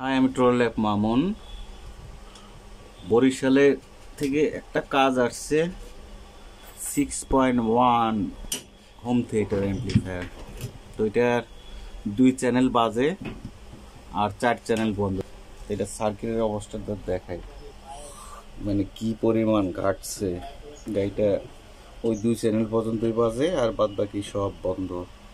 High, আমি ট্রো lab Mamun. বরিশালে থেকে একটা কাজ আসছে 6.1 হোম থিয়েটার অ্যাম্পলিফায়ার। তো এটার 2 চ্যানেল বাজে আর 4 চ্যানেল বন্ধ। এটা সার্কিটের অবস্থাটা দেখায়, মানে কি পরিমাণ কাটছে। গাড়িটা ওই 2 চ্যানেল পর্যন্তই বাজে আর বাদ বাকি সব বন্ধ।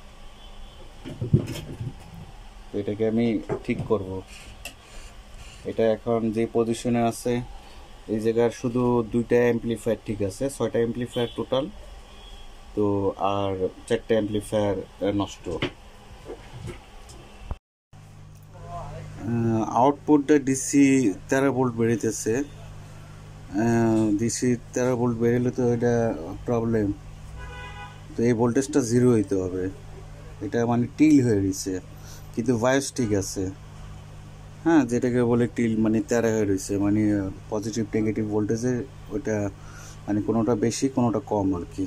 এটাকে আমি ঠিক করব। এটা এখন যে পজিশনে আছে এই জায়গার শুধু 2টা অ্যাম্পলিফায়ার ঠিক আছে, 6টা অ্যাম্পলিফায়ার টোটাল। তো আর 4টা অ্যাম্পলিফায়ার নষ্ট। আউটপুটটা ডিসি 13 ভোল্ট বেরিয়েছে। ডিসি 13 ভোল্ট বেরোলে তো এটা প্রবলেম। তো এই ভোল্টেজটা 0 হইতে হবে। এটা মানে টিল হয়ে রয়েছে, কিন্তু ভয়েস ঠিক আছে। হ্যাঁ, যেটাকে বলে টিল মানে 13 হয়ে রয়েছে, মানে পজিটিভ নেগেটিভ ভোল্টেজে ওটা মানে কোনোটা বেশি কোনোটা কম আর কি।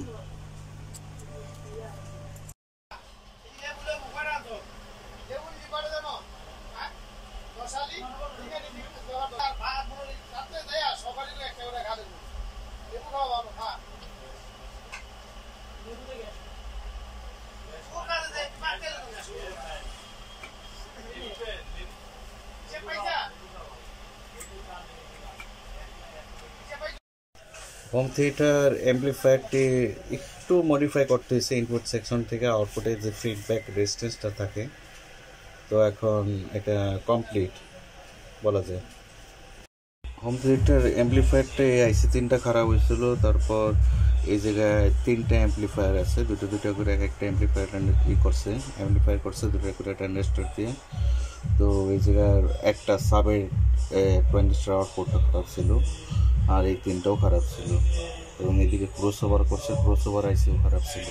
হোম থিয়েটার অ্যাম্পলিফায়ারটি একটু মডিফাই করতে হয়েছে ইনপুট সেকশন থেকে। আউটপুটে যে ফিডব্যাক রেজিস্ট্যান্সটা থাকে, তো এখন এটা কমপ্লিট বলা যায়। হোম থিয়েটার অ্যাম্পলিফায়ারটা আইসি 3টা খারাপ হয়েছিল। তারপর এই জায়গায় 3টা অ্যাম্পলিফায়ার আছে, দুটো করে একটা অ্যাম্পলিফায়ার অ্যাম্পলিফায়ার করছে 2টা করে ট্রানজিস্টর দিয়ে। তো এই জায়গার একটা সাবের ট্রানজিস্টর আউটপুটটা খারাপ ছিল, আর এই 3টাও খারাপ ছিল। এবং এদিকে ক্রসওভার আইসিও খারাপ ছিল।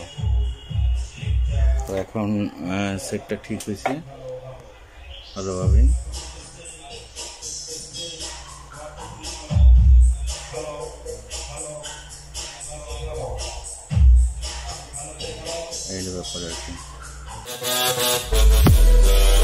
তো এখন সেটটা ঠিক হয়েছে ভালোভাবেই। এই ব্যাপারে আর কি।